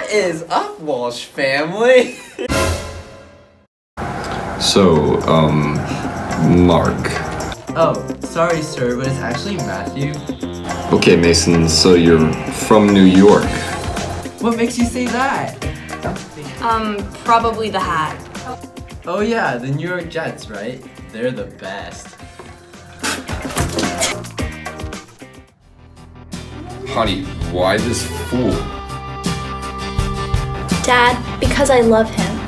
What is up, Walsh family? So, Mark. Oh, sorry sir, but it's actually Matthew. Okay, Mason, so you're from New York. What makes you say that? Probably the hat. Oh yeah, the New York Jets, right? They're the best. Honey, why this fool? Dad, because I love him.